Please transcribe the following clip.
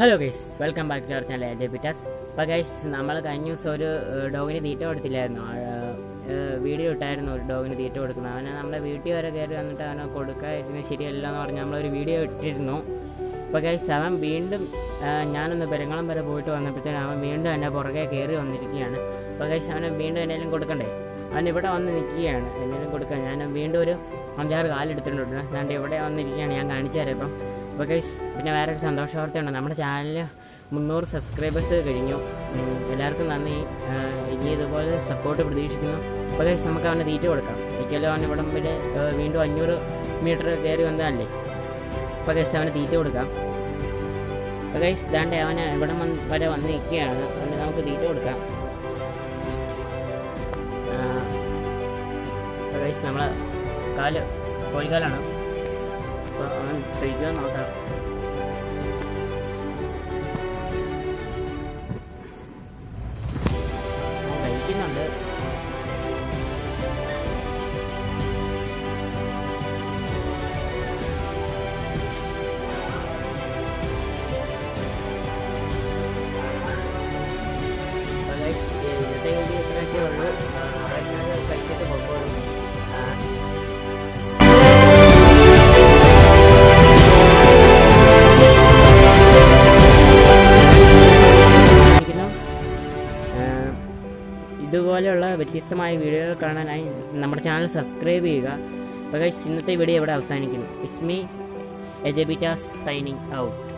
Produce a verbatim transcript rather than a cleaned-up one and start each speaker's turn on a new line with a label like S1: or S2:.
S1: Hello guys, welcome back to our channel A J Pittas. അപ്പോൾ guys, നമ്മൾ കഴിഞ്ഞ ദിവസം ഒരു ഡോഗിന് തീറ്റ കൊടുത്തില്ലായിരുന്നു. വീഡിയോ ഇട്ടായിരുന്നു ഒരു ഡോഗിന് തീറ്റ കൊടുക്കുന്നത്. അവനെ നമ്മുടെ വീട്ടിൽ വരെ കയറി വന്നിട്ട് അവനെ കൊടുക്കാതിരുന്നു ശരിയല്ല എന്ന് പറഞ്ഞ് നമ്മളൊരു വീഡിയോ ഇട്ടിരുന്നു. അപ്പോൾ ഗൈസ്, അവൻ വീണ്ടും ഞാനൊന്ന് പെരുങ്ങളം വരെ പോയിട്ട് വന്നപ്പോഴത്തേനും അവൻ വീണ്ടും എൻ്റെ പുറകെ കയറി വന്നിരിക്കുകയാണ്. അപ്പോൾ ഗൈസ്, അവനെ വീണ്ടും എന്തെങ്കിലും കൊടുക്കണ്ടേ? അവൻ ഇവിടെ വന്ന് നിൽക്കുകയാണ്, എന്തെങ്കിലും കൊടുക്കാൻ. ഞാൻ വീണ്ടും ഒരു അഞ്ചാറ് കാലെടുത്തിട്ടുണ്ട്. ഞാൻ ഇവിടെ വന്നിരിക്കുകയാണ്, ഞാൻ കാണിച്ചു തരാം ഇപ്പം. അപ്പോൾ ഗൈസ്, പിന്നെ വേറൊരു സന്തോഷ വാർത്തയുണ്ട്. നമ്മുടെ ചാനലിൽ മുന്നൂറ് സബ്സ്ക്രൈബേഴ്സ് കഴിഞ്ഞു. എല്ലാവർക്കും നന്ദി. ഇനി ഇതുപോലെ സപ്പോർട്ട് പ്രതീക്ഷിക്കുന്നു. അപ്പോൾ ഗൈസ്, നമുക്ക് അവന് തീറ്റ കൊടുക്കാം. ഒരിക്കലും അവൻ ഇവിടം വരെ വീണ്ടും അഞ്ഞൂറ് മീറ്റർ കയറി വന്നതല്ലേ. അപ്പോൾ ഗൈസ്, അവന് തീറ്റ കൊടുക്കാം. അപ്പോൾ ഗൈസ്, ദാണ്ടെ അവന് ഇവിടം വരെ വന്ന് നിൽക്കുകയാണ്. അതുകൊണ്ട് നമുക്ക് തീറ്റ കൊടുക്കാം. അപ്പോൾ ഗൈസ്, നമ്മളെ കാല് കോഴിക്കാലാണ്. അപ്പോൾ അവൻ കഴിക്കാൻ നോക്കാം. അവൻ കഴിക്കുന്നുണ്ട്. അപ്പോൾ ഗൈസ്, ഇന്നത്തെ വീഡിയോ ഇത്രയൊക്കെ ഉള്ളൂ. കഴിച്ചിട്ട് പോകുമ്പോൾ ഇതുപോലെയുള്ള വ്യത്യസ്തമായ വീഡിയോകൾ കാണാനായി നമ്മുടെ ചാനൽ സബ്സ്ക്രൈബ് ചെയ്യുക. അപ്പോൾ ഗൈസ്, ഇന്നത്തെ വീഡിയോ ഇവിടെ അവസാനിക്കുന്നു. It's me A J Pittas signing out.